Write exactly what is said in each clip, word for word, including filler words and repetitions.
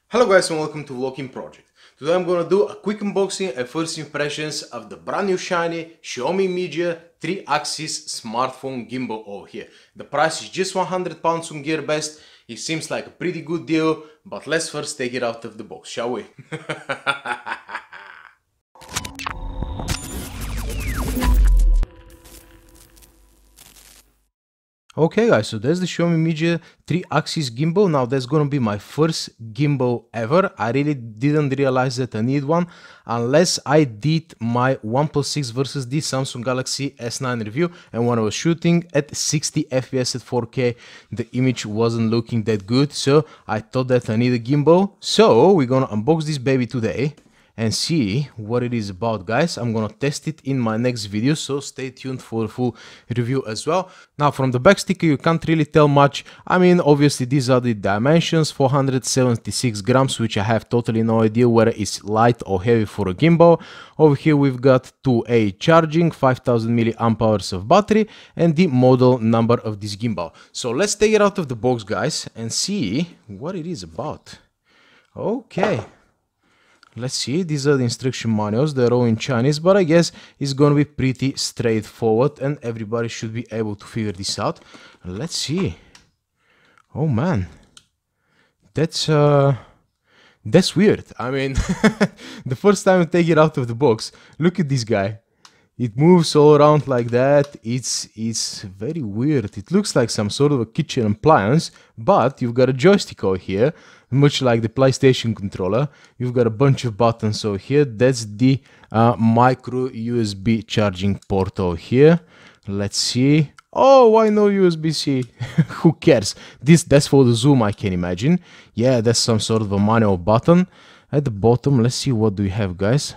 Hello guys and welcome to Vlogging Project. Today I'm gonna do a quick unboxing and first impressions of the brand new shiny Xiaomi Mijia three axis smartphone gimbal over here. The price is just one hundred pounds on GearBest. It seems like a pretty good deal, but let's first take it out of the box, shall we? Okay guys, so there's the Xiaomi Mijia three axis gimbal. Now that's gonna be my first gimbal ever. I really didn't realize that I need one unless I did my OnePlus six versus the Samsung Galaxy S nine review, and when I was shooting at sixty F P S at four K, the image wasn't looking that good, so I thought that I need a gimbal. So we're gonna unbox this baby today and see what it is about, guys. I'm gonna test it in my next video, so stay tuned for a full review as well. Now from the back sticker you can't really tell much. I mean, obviously these are the dimensions, four hundred seventy-six grams, which I have totally no idea whether it's light or heavy for a gimbal. Over here we've got two A charging, five thousand milliamp hours of battery, and the model number of this gimbal. So let's take it out of the box, guys, and see what it is about. Okay. Let's see, these are the instruction manuals. They're all in Chinese, but I guess it's gonna be pretty straightforward and everybody should be able to figure this out. Let's see. Oh man, that's uh that's weird. I mean, the first time I take it out of the box, look at this guy. It moves all around like that. It's it's very weird. It looks like some sort of a kitchen appliance, but you've got a joystick over here, much like the PlayStation controller. You've got a bunch of buttons over here. That's the uh, micro U S B charging port over here. Let's see. Oh, why no U S B C? Who cares? This that's for the zoom, I can imagine. Yeah, that's some sort of a manual button. At the bottom, let's see what do we have, guys.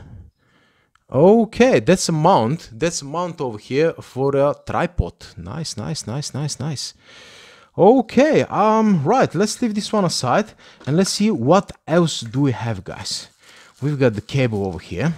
Okay, that's a mount. That's a mount over here for a tripod. Nice, nice, nice, nice, nice. Okay, um, right, let's leave this one aside and let's see what else do we have, guys. We've got the cable over here.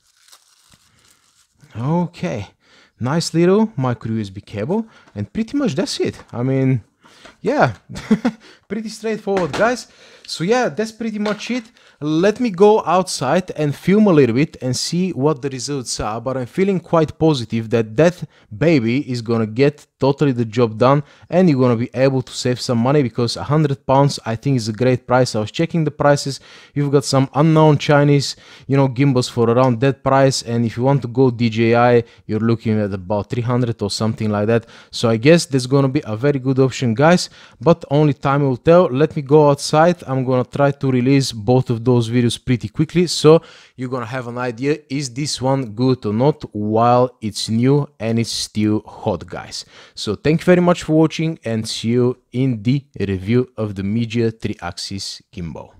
Okay, nice little micro U S B cable, and pretty much that's it. I mean, yeah, pretty straightforward, guys. So yeah, that's pretty much it. Let me go outside and film a little bit and see what the results are, but I'm feeling quite positive that that baby is gonna get totally the job done and you're gonna be able to save some money, because one hundred pounds I think is a great price. I was checking the prices. You've got some unknown Chinese, you know, gimbals for around that price, and if you want to go D J I, you're looking at about three hundred or something like that. So I guess that's gonna be a very good option, guys, but only time will tell. Let me go outside. I'm gonna try to release both of those videos pretty quickly, so you're gonna have an idea is this one good or not while it's new and it's still hot, guys. So thank you very much for watching and see you in the review of the Mijia three axis gimbal.